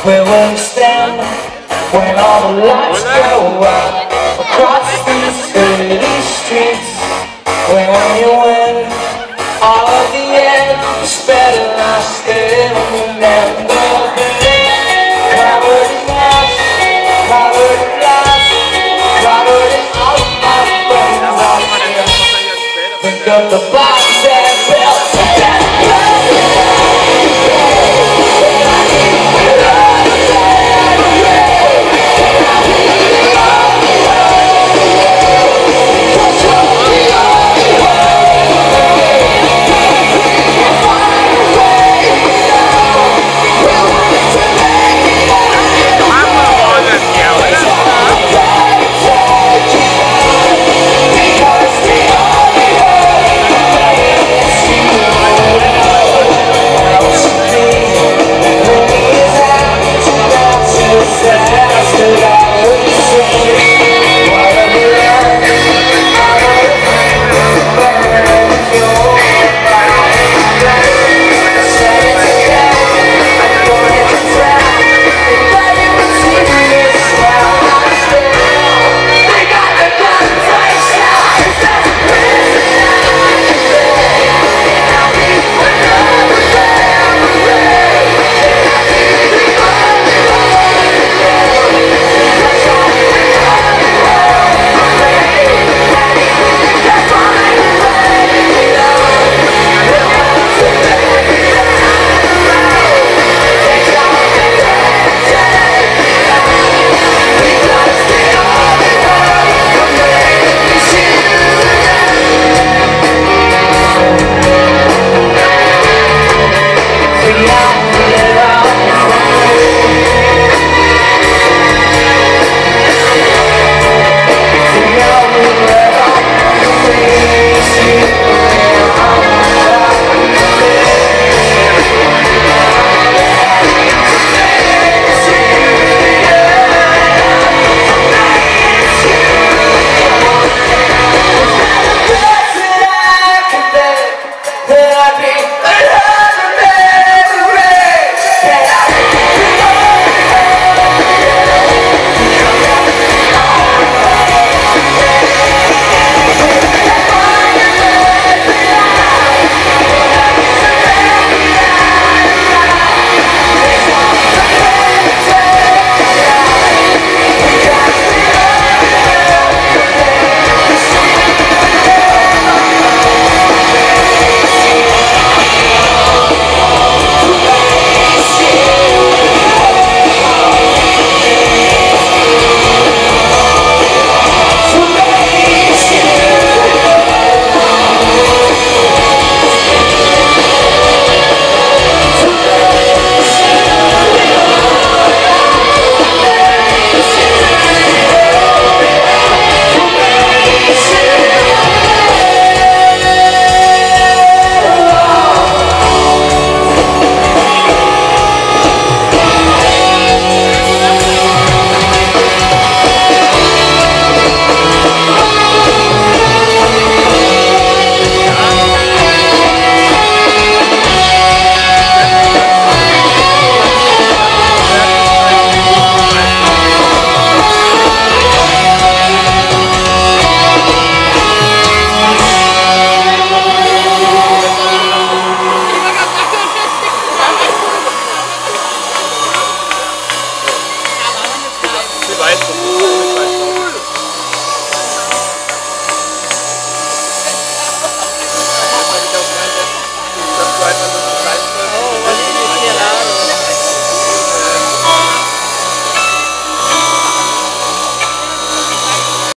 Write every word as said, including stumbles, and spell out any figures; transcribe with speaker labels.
Speaker 1: Where will you stand when all the lights go out across these city streets? When you win all of the end, it's better I still remember covered in ash, covered in glass, covered in all of my friends out here. Think of the box that built that
Speaker 2: Weißt du?